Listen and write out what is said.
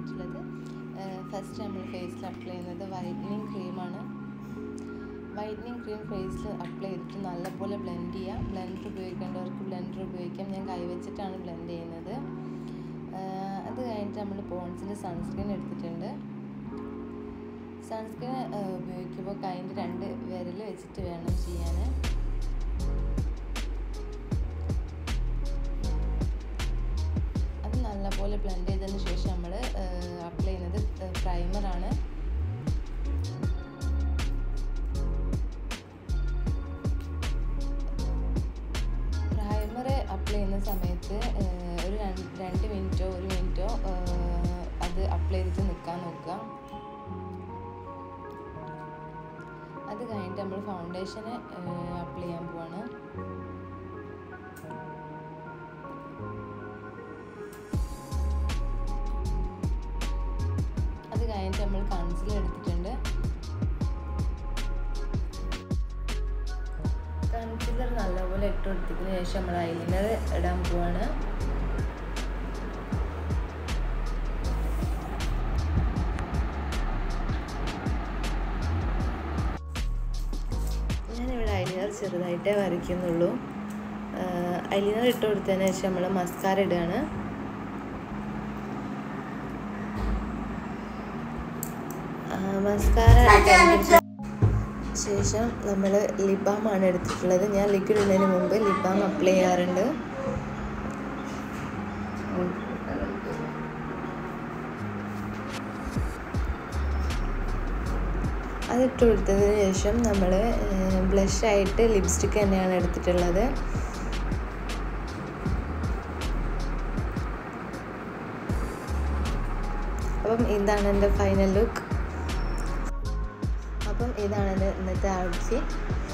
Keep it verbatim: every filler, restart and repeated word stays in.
എടുത്തിട്ടുള്ളത്. ഫസ്റ്റ് നമ്മൾ ഫേസിൽ അപ്ലൈ ചെയ്യുന്നത് വൈറ്റനിങ് ക്രീമാണ്. വൈറ്റനിങ് ക്രീം ഫേസിൽ അപ്ലൈ ചെയ്തിട്ട് നല്ലപോലെ ബ്ലെൻഡ് ചെയ്യാം. ബ്ലെൻഡർ ഉപയോഗിക്കേണ്ടവർക്ക് ബ്ലെൻഡർ ഉപയോഗിക്കാം. ഞാൻ കൈവച്ചിട്ടാണ് ബ്ലെൻഡ് ചെയ്യുന്നത്. അത് കഴിഞ്ഞിട്ട് നമ്മൾ പോൺസിൻ്റെ സൺസ്ക്രീൻ എടുത്തിട്ടുണ്ട്. സൺസ്ക്രീൻ ഉപയോഗിക്കുമ്പോൾ കൈൻ്റെ രണ്ട് വിരൽ വെച്ചിട്ട് വേണം ചെയ്യാൻ. അത് നല്ലപോലെ ബ്ലെൻഡ് ചെയ്തതിന് ശേഷം നമ്മൾ അപ്ലൈ ചെയ്യുന്നത് പ്രൈമറാണ്. പ്രൈമർ അപ്ലൈ ചെയ്യുന്ന സമയത്ത് ഒരു രണ്ട് മിനിറ്റോ ഒരു മിനിറ്റോ അത് അപ്ലൈ ചെയ്തിട്ട് നിൽക്കാൻ നോക്കുക. അത് കഴിഞ്ഞിട്ട് നമ്മൾ ഫൗണ്ടേഷന് അപ്ലൈ ചെയ്യാൻ പോവാണ്. അത് കഴിഞ്ഞിട്ട് നമ്മൾ കൺസീലർ എടുത്തിട്ടുണ്ട്. കൺസീലർ നല്ലപോലെ ഇട്ട് കൊടുത്തതിന് ശേഷം നമ്മൾ ഐലൈനർ ഇടാൻ പോവാണ്. ഞാനിവിടെ ഐലൈനർ ചെറുതായിട്ടേ വരയ്ക്കുന്നുള്ളൂ. ഐലൈനർ ഇട്ട് കൊടുത്തതിന് ശേഷം നമ്മൾ മസ്കാര ഇടുകയാണ്. മസ്കാര ഇട്ടതിന് ശേഷം നമ്മൾ ലിപ് ബാമാണ് എടുത്തിട്ടുള്ളത്. ഞാൻ ലിക്വിഡ് ഇടുന്നതിന് മുമ്പ് ലിപ് ബാം അപ്ലൈ ചെയ്യാറുണ്ട്. അതിട്ട് കൊടുത്തതിന് ശേഷം നമ്മൾ ബ്ലഷായിട്ട് ലിപ്സ്റ്റിക്ക് തന്നെയാണ് എടുത്തിട്ടുള്ളത്. അപ്പം ഇതാണ് എൻ്റെ ഫൈനൽ ലുക്ക്. അപ്പം ഇതാണ് എൻ്റെ ഇന്നത്തെ ഔട്ട്ഫിറ്റ്.